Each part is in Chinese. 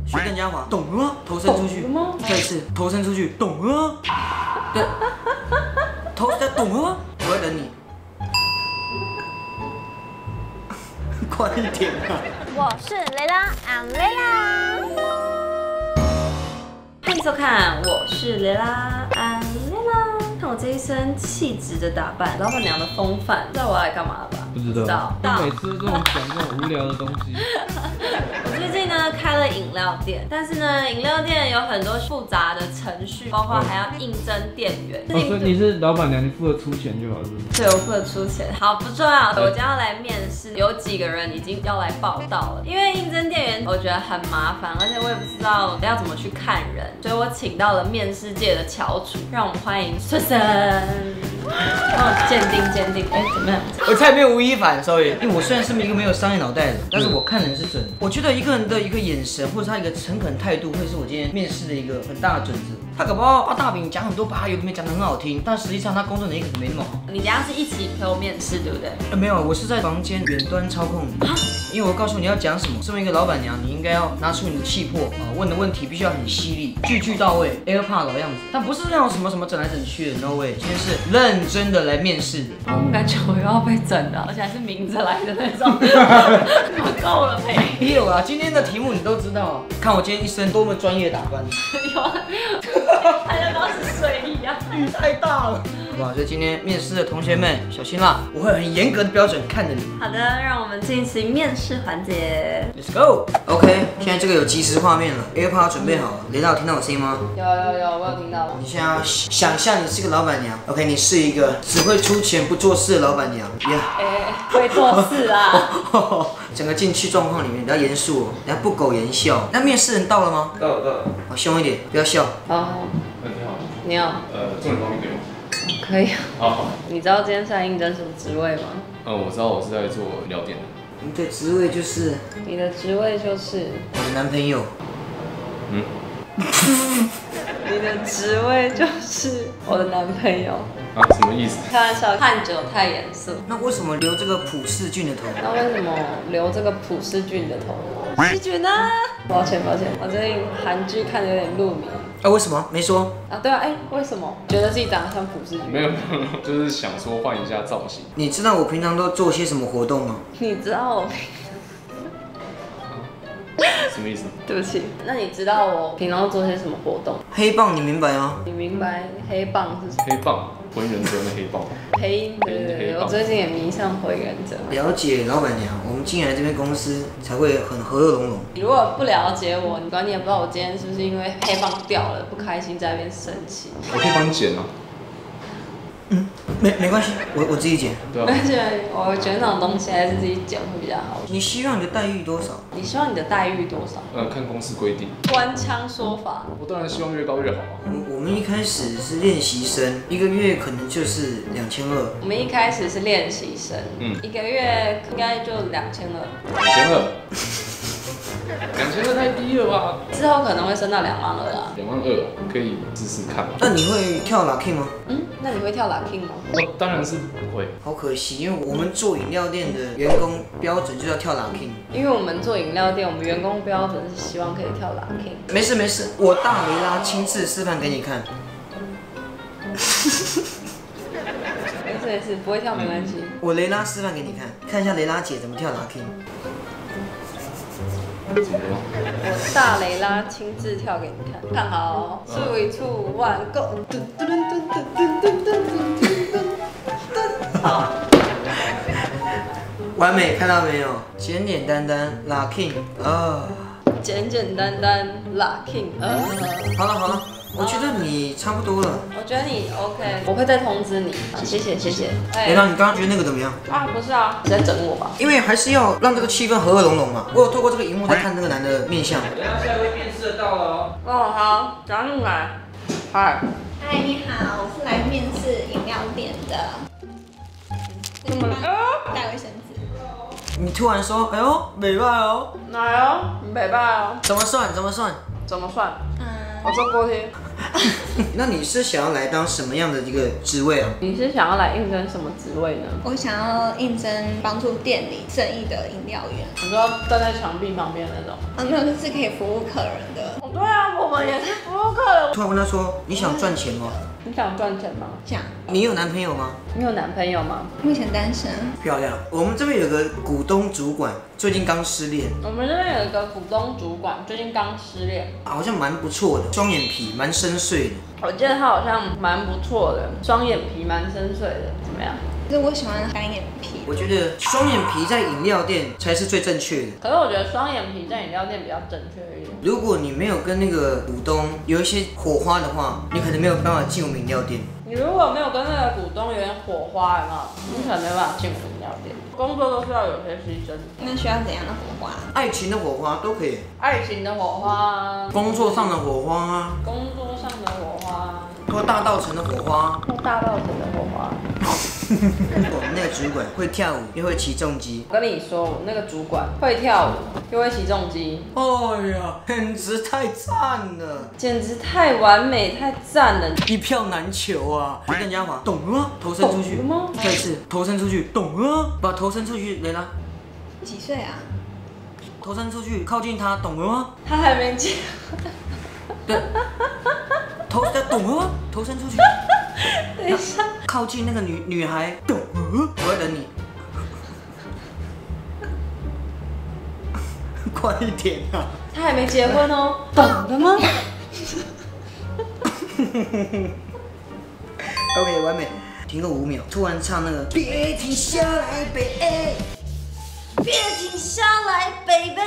学更加滑，懂了吗？头伸出去，再一次头伸出去，懂了吗？对，头再懂了吗？我在等你，快一点啊！ 我是蕾拉，I'm 蕾拉。欢迎收看，我是蕾拉，I'm 蕾拉。看我这一身气质的打扮，老板娘的风范，知道我要来干嘛了吧？ 不知道。每次这种讲这种无聊的东西。 我最近呢开了饮料店，但是呢饮料店有很多复杂的程序，包括还要应征店员。 所以你是老板娘，你负责出钱就好，是不是？ 对，我负责出钱。好，不重要。我将要来面试，有几个人已经要来报到了。因为应征店员我觉得很麻烦，而且我也不知道要怎么去看人，所以我请到了面试界的翘楚，让我们欢迎孙森。帮我鉴定，哎，怎么样？ 我才没有吴亦凡 ，sorry。因为我虽然是一个没有商业脑袋的，但是我看人是准的。我觉得一个人的一个眼神，或者他一个诚恳态度，会是我今天面试的一个很大的准则。他搞不好画大饼讲很多，把他有的没讲得很好听，但实际上他工作能力可能没那么好。 你等下是一起陪我面试，对不对？ 没有，我是在房间远端操控你。因为我告诉你要讲什么，身为一个老板娘，你应该要拿出你的气魄啊，问的问题必须要很犀利，句句到位 ，AirPod 的样子。但不是那种什么整来整去的 ，No way。今天是认真的来面试的。 我感觉我又要被整了，而且还是明着来的那种。够了没？ 没有啊，今天的题目你都知道啊。看我今天一身多么专业打扮。 有啊，大家都是睡衣啊， 雨太大了。好不好？所以今天面试的同学们小心啦，我会很严格的标准看着你。 好的，让我们进行面试环节。 Let's go。OK， 现在这个有即时画面了 ，AirPod 准备好了。雷达有听到我声音吗？ 有，我有听到。 你现在要想象你是个老板娘 ，OK， 你是一个只会出钱不做事的老板娘。 会做事啊。 整个进去状况里面比较严肃哦，人家不苟言笑。那面试人到了吗？ 到了。 好，凶一点，不要笑。 好。你好。 中文方面给我。 可以。 好。 你知道今天是来应征什么职位吗？ 我知道，我是在做饮料店的。 你的职位就是？ 你的职位就是我的男朋友。 你的职位就是我的男朋友。 啊，什么意思？ 开玩笑，看着太严肃。 那为什么留这个普世俊的头？ 那为什么留这个普世俊的头？世俊呢？抱歉，我最近韩剧看得有点入迷。 为什么？没说。 啊，对啊，为什么？觉得自己长得像普世俊？ 没有，就是想说换一下造型。 你知道我平常都做些什么活动吗？ 你知道我什么意思？ 对不起，那你知道我平常做些什么活动？ 黑棒，你明白吗？ 你明白黑棒是什么？ 黑棒，火影忍者的黑棒。 对，我最近也迷上火影忍者。 了解老板娘，我们进来这边公司才会很和乐融融。 你如果不了解我，你管你也不知道我今天是不是因为黑棒掉了不开心在那边生气。 我可以帮你剪啊。 没关系，我自己剪。 对啊。 而且我觉得那种东西还是自己剪会比较好。 你希望你的待遇多少？ 你希望你的待遇多少？ 看公司规定。 官腔说法。 我当然希望越高越好啊。 我们一开始是练习生，一个月可能就是2200。 我们一开始是练习生，一个月应该就2200。2200 太低了吧？ 之后可能会升到22000啦。 22000可以试试看。 那你会跳 locking 吗？ 那你会跳 locking 吗？ 我当然是不会。 好可惜，因为我们做饮料店的员工标准就要跳 locking。 因为我们做饮料店，我们员工标准是希望可以跳 locking。 没事，我大雷拉亲自示范给你看。 没事，不会跳没关系。 我雷拉示范给你看，看一下雷拉姐怎么跳 locking。 我大雷拉亲自跳给你看，看好，3、2、1 ，Go！ 好， 完美，看到没有？简单 locking 啊， 简单 locking 好了，我觉得你差不多了。 我觉得你 OK， 我会再通知你。谢谢。 雷拉，你刚刚觉得那个怎么样？ 不是啊，你在整我吧？ 因为还是要让这个气氛和乐融融嘛。我有透过这个荧幕在看这个男的面相。等下下一位面试的到了哦。 好，赶紧来。嗨， 你好，我是来面试饮料店的。带卫生纸。 你突然说，哎呦，美败哦。 哪有？没办哦。 怎么算？ 怎么算？ 我做锅贴。 那你是想要来当什么样的一个职位啊？ 你是想要来应征什么职位呢？ 我想要应征帮助店里生意的饮料员。 你说站在墙壁旁边那种？ 没有，就是可以服务客人的。 哦，对啊，我们也是服务客人。 突然问他说：“你想赚钱吗？ 你想赚钱吗？ 想， 你有男朋友吗？” 你有男朋友吗？ 目前单身。 漂亮。我们这边有个股东主管，最近刚失恋， 我们这边有一个股东主管，最近刚失恋， 好像蛮不错的，双眼皮，蛮深邃的。 我记得他好像蛮不错的，双眼皮蛮深邃的，怎么样？ 就是我喜欢单眼皮。 我觉得双眼皮在饮料店才是最正确的。 可是我觉得双眼皮在饮料店比较正确一点。 如果你没有跟那个股东有一些火花的话，你可能没有办法进我们饮料店。 你如果没有跟那个股东有点火花，有没有？你可能没办法进我们饮料店。工作都是要有些牺牲， 那需要怎样的火花？ 爱情的火花都可以， 爱情的火花， 工作上的火花啊， 工作上的火花， 或大道城的火花。 或大道城的火花。 我们那个主管会跳舞，又会骑重机。 我跟你说，我那个主管会跳舞，又会起重机， 哎呀，简直太赞了， 简直太完美、太赞了！ 一票难求啊！跟人家玩，懂了吗？头伸出去懂了吗？ 再一次，头伸出去，懂了吗？把头伸出去，雷拉， 几岁啊？ 头伸出去，靠近他，懂了吗？ 他还没结， 对，懂了吗？头伸出去， 等一下， 靠近那个女孩，懂了？我在等你，快一点啊！ 他还没结婚哦，懂了吗？ OK， 完美。停个5秒，突然唱那个别停下来，baby， 别停下来，baby。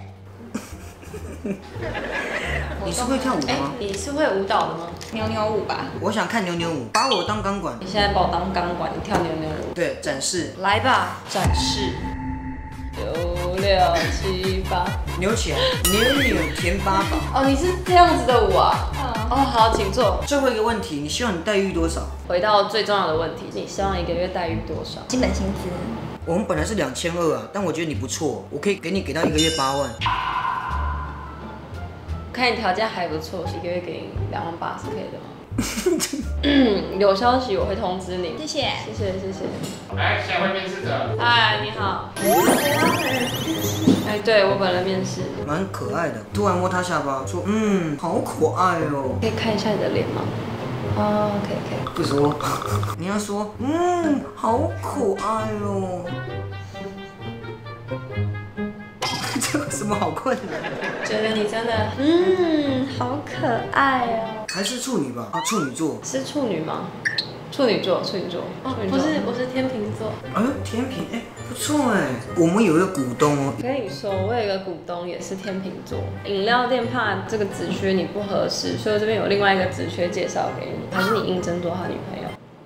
你是会跳舞的吗？ 你是会舞蹈的吗？ 扭扭舞吧。 我想看扭扭舞，把我当钢管。 你现在把我当钢管，你跳扭扭舞。 对，展示， 来吧，展示。6、6、7、8。 扭起来，扭甜八宝。 哦，你是这样子的舞啊？哦，好，请坐。 最后一个问题，你希望你待遇多少？ 回到最重要的问题，你希望一个月待遇多少？ 基本薪资。 我们本来是2200啊，但我觉得你不错，我可以给你到1个月8万。 看你条件还不错，一个月给你2万8是可以的吗？有消息我会通知你。 谢谢。 谢谢谢谢。 来，下一位面试者。 嗨，你好。哎，对我本人面试。 蛮可爱的，突然摸他下巴，说好可爱哦。 可以看一下你的脸吗？哦，可以可以。 不说，你要说好可爱哦。这有什么好困难的？ 觉得你真的，好可爱哦。 还是处女吧？啊，处女座。 是处女吗？处女座，处女座。哦，不是，我是天秤座。 哎呦，天平，哎，不错哎。我们有一个股东哦。 我跟你说，我有一个股东也是天秤座。饮料店怕这个职缺你不合适，所以我这边有另外一个职缺介绍给你，还是你应征做他女朋友？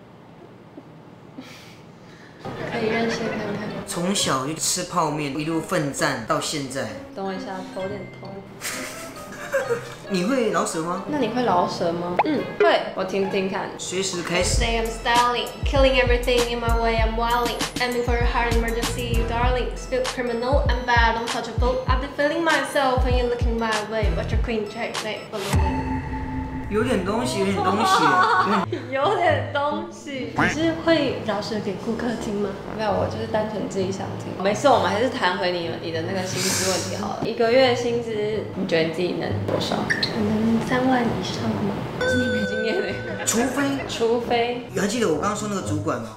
可以认识看看。 从小就吃泡面，一路奋战到现在。 等我一下，头有点痛。 你会饶舌吗？ 那你会饶舌吗？会，我听听看。 随时开始。 Say I'm styling, killing everything in my way, I'm wilding. Aiming for a heart emergency, darling. Spill criminal, I'm bad, untouchable. I've been feeling myself when you're looking my way. What's your queen checkmate? Follow me. 有点东西，有点东西。 有点东西。你是会饶舌给顾客听吗？没有，我就是单纯自己想听。没事，我们还是谈回你的那个薪资问题好了。1个月薪资，你觉得你自己能多少？ 可能3万以上吗？ 可是你没经验嘞。除非， 你还记得我刚刚说那个主管吗？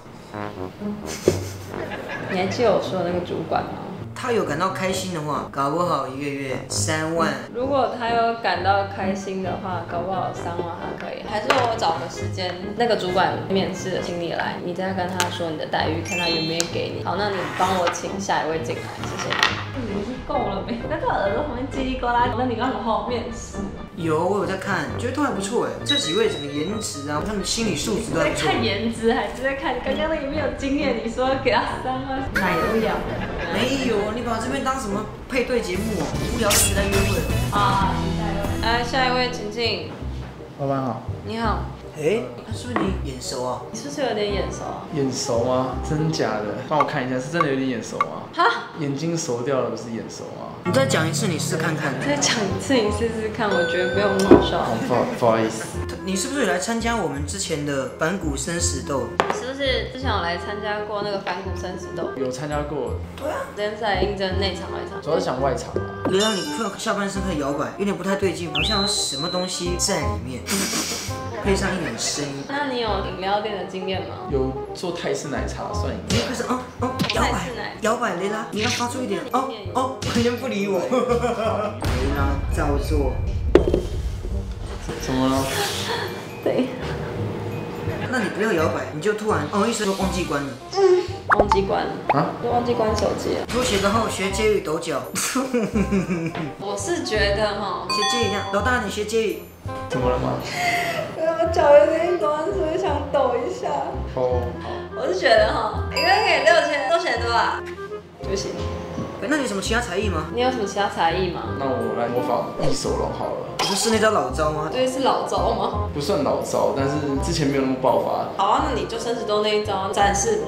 你还记得我说的那个主管吗？ 他有感到开心的话，搞不好1个月3万。 如果他有感到开心的话，搞不好3万还可以。还是我找个时间，那个主管面试的请你来，你再跟他说你的待遇，看他有没有给你。好，那你帮我请下一位进来，谢谢。你是够了没？那个耳朵旁边叽里呱啦，那你刚好面试。 有，我有在看，觉得都还不错哎。这几位整个颜值啊，他们心理素质都还不错。 在看颜值还是在看刚刚那个没有经验？你说给他3万，奶都痒。 没有，你把这边当什么配对节目哦？无聊人在约会。 啊，下一位，来下一位，请进。 老板好， 你好。 哎，是不是你眼熟啊？ 你是不是有点眼熟啊？ 眼熟吗？真假的？帮我看一下，是真的有点眼熟吗？ 哈？ 眼睛熟掉了，不是眼熟吗？ 你再讲一次，你试看看。 再讲一次，你试试看，我觉得没有那么好笑。 不好意思。 你是不是有来参加我们之前的反骨生死斗？ 是不是之前有来参加过那个反骨生死斗？ 有参加过， 对啊。 今天是来应征内场外场。 主要是想外场啊。 雷拉，你突然下半身开始摇摆，有点不太对劲，好像有什么东西在里面，配上一点声音。 那你有饮料店的经验吗？ 有做泰式奶茶算饮料。 你开始摇摆摇摆，雷拉，你要发出一点完全不理我。雷拉照做。 怎么了？ 对。 那你不要摇摆，你就突然一声忘记关了。 忘记关了啊？ 就忘记关手机了。 拖鞋的后学接宇抖脚。 我是觉得哈， 学接宇一样，抖大点学接宇。 怎么了吗？ 我脚有点短，所以想抖一下。 哦，好。 我是觉得哈，一个人给6000，都嫌多啊。不行。 那你有什么其他才艺吗？ 你有什么其他才艺吗？ 那我来模仿易手龙好了。 不是那招老招吗？ 对，是老招吗？ 不算老招，但是之前没有那么爆发。 好啊，那你就生死斗那一招展示。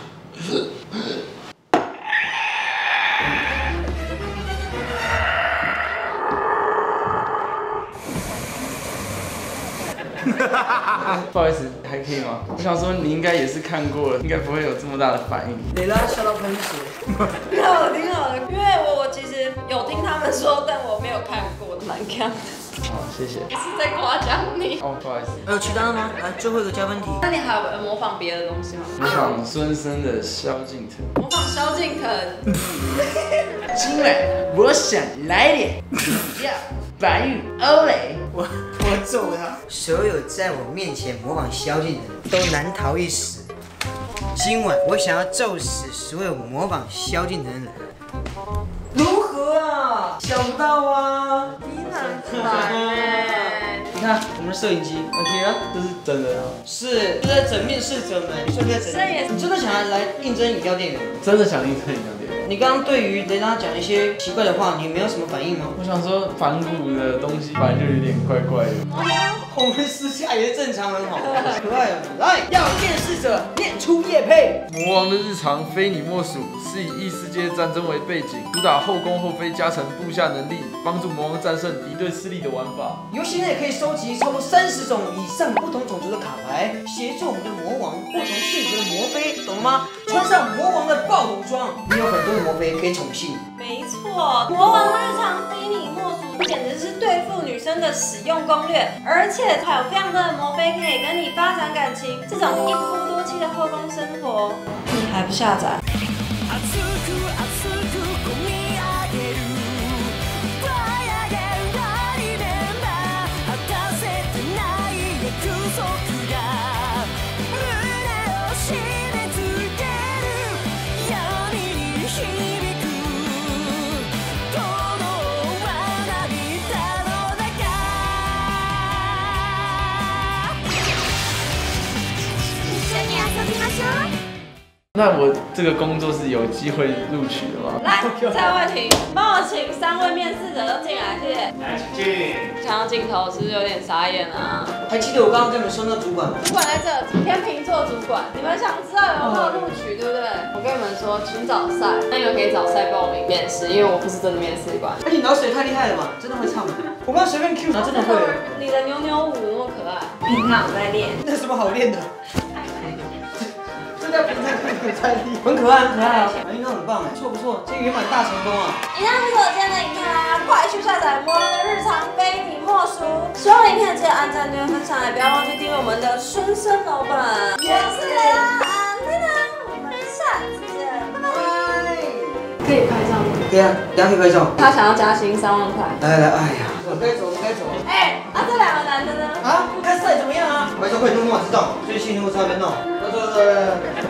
不好意思，还可以吗？我想说你应该也是看过了，应该不会有这么大的反应。 雷拉笑到喷血。 挺好的，挺好的，因为我其实有听他们说，但我没有看过，蛮看的。 好，谢谢。 不是在夸奖你。 哦，不好意思。 还有其他的吗？来，最后一个加分题。 那你还有模仿别的东西吗？ 模仿孙生的萧敬腾。 模仿萧敬腾。 今晚我想来点白玉欧蕾。 我揍他！所有在我面前模仿萧敬腾都难逃一死。今晚我想要揍死所有模仿萧敬腾的人。如何啊？想不到啊！ 你很烦哎。 你看我们的摄影机 ，OK 啊？ 这是真的啊？ 是，就在整面试者们，你说不在整面？你真的想要来应征饮料店员？ 真的想应征饮料店。 你刚刚对于雷拉讲一些奇怪的话，你没有什么反应吗？ 我想说反骨的东西本来就有点怪怪的。 我们私下也正常很好，可爱的。来，要面试者念出业配。 魔王的日常非你莫属，是以异世界战争为背景，主打后攻后飞加成部下能力，帮助魔王战胜敌对势力的玩法。 游戏内可以收集超过30种以上不同种族的卡牌，协助我们的魔王不同性格的魔妃，懂了吗？穿上魔王的暴龙装，你有很多的魔妃可以宠幸。 没错，魔王日常非你莫属，简直是对付女生的使用攻略，而且还有非常多的魔妃可以跟你发展感情，这种一夫多妻的后宫生活，你还不下载？ 那我这个工作是有机会录取的吗？ 来，蔡慧婷，帮我请3位面试者都进来，谢谢。 来，进。 看到镜头是不是有点傻眼啊？ 还记得我刚刚跟你们说那主管吗？ 主管在这，天秤座主管，你们想知道有没有录取，对不对？我跟你们说，请找赛，那你们可以找赛报名面试，因为我不是真的面试官。 哎，你脑水太厉害了吧？真的会唱吗？我刚刚随便 Q，然后真的会。 你的扭扭舞那么可爱， 平常在练。 那有什么好练的？这叫平常可在练，很可爱，很可爱啊，反应都很棒哎，不错不错，今天圆满大成功啊！ 以上就是我今天的影片啦，快去下载《魔王的日常非你莫属》。喜欢我的影片记得按赞、订阅、分享，也不要忘记订阅我们的孙生老板。我是雷拉安妮娜，我们下次见，拜拜。可以拍照吗？ 对啊，等下可以拍照。 他想要加薪3万块。 来来，哎呀，我该走，我该走了。 哎，这2个男的呢？ 啊，看赛怎么样啊？拍照快弄，我知道，最近如果在那边弄，走走走。